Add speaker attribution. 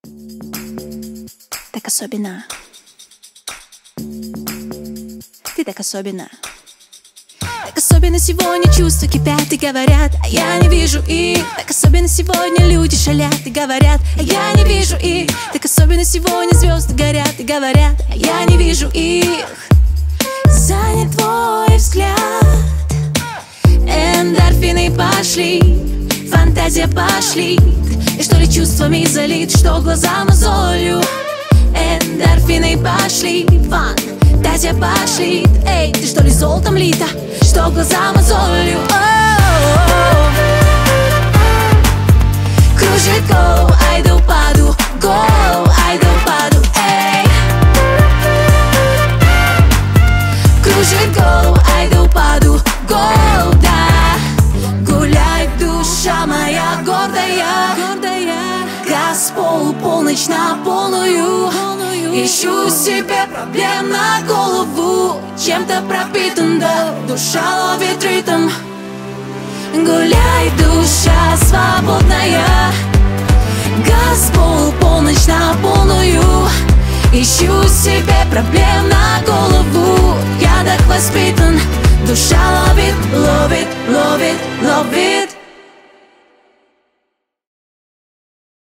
Speaker 1: Так особенно. Ты так особенно. Так особенно сегодня чувства кипят и говорят, а я не вижу их. Так особенно сегодня люди шалят и говорят, а я не вижу их. Так особенно сегодня звезды горят и говорят, а я не вижу их. Занят твой взгляд, эндорфины пошли, фантазия пошли. И что ли чувствами залит, что глаза мозолью. Эндорфины пошли, фантазия пошли. Эй, ты что ли золотом лита, что глаза мозолью. Кружит гоу, айда упаду, гоу, айда упаду, эй. Кружит гоу, айда упаду, гоу, да. Гуляй, душа моя гордая, газ пол, полночь на полную. Ищу себе проблем на голову, чем-то пропитан, да, душа ловит ритм. Гуляй, душа свободная, газ пол, полночь на полную. Ищу себе проблем на голову, я так воспитан. Душа ловит, ловит, ловит, ловит.